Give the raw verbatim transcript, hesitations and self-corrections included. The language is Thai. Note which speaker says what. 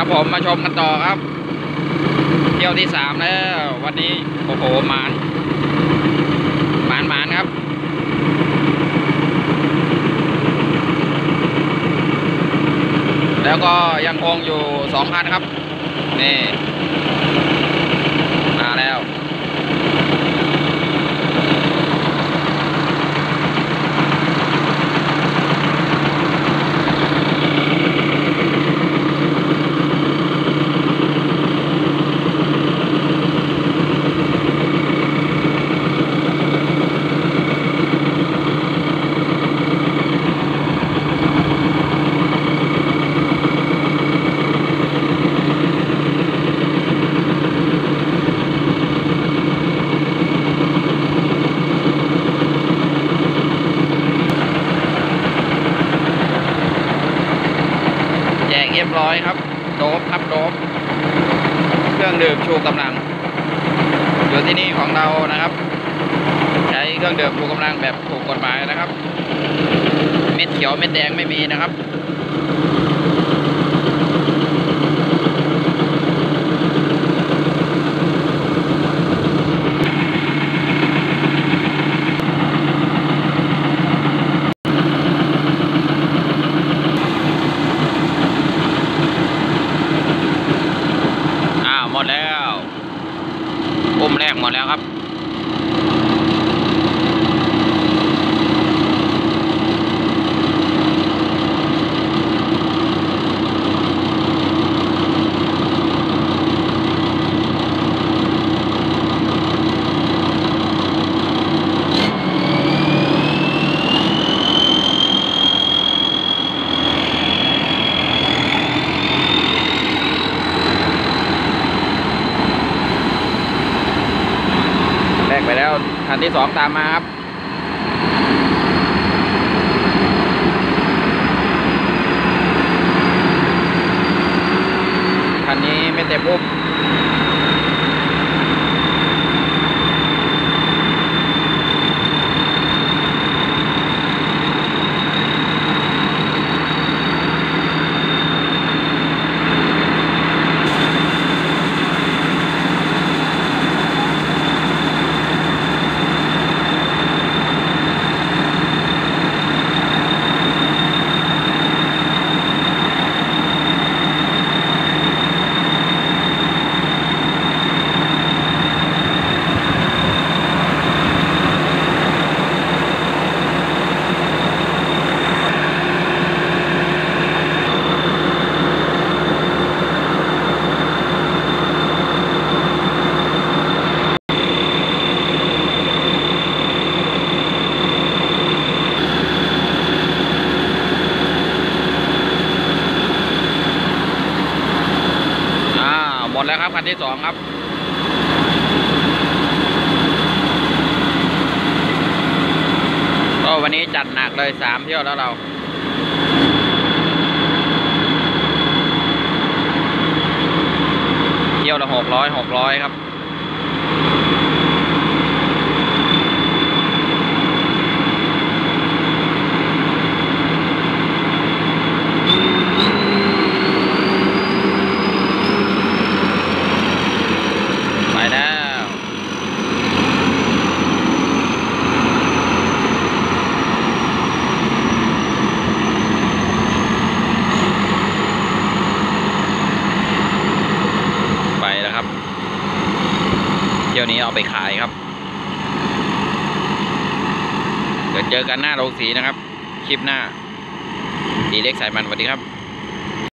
Speaker 1: ผมมาชมกันต่อครับเที่ยวที่สามแล้ววันนี้โอ้โหหมานหมานหมานครับแล้วก็ยังคงอยู่สองคันครับนี่มาแล้วแจกเรียบร้อยครับโดบครับโดบเครื่องดื่มชูกำลังอยู่ที่นี่ของเรานะครับใช้เครื่องดื่มชูกำลังแบบถูกกฎหมายนะครับเม็ดเขียวเม็ดแดงไม่มีนะครับหมดแล้วอุ้มแรกหมดแล้วครับแรกไปแล้วคันที่สองตามมาครับคันนี้ไม่เต็มอุ้มหมดแล้วครับคันที่สองครับก็วันนี้จัดหนักเลยสามเที่ยวแล้วเราเที่ยวละหกร้อยหกร้อยครับเที่ยวนี้เอาไปขายครับเดี๋ยวเจอกันหน้าโรงสีนะครับคลิปหน้าดีเล็กสายมันสวัสดีครับ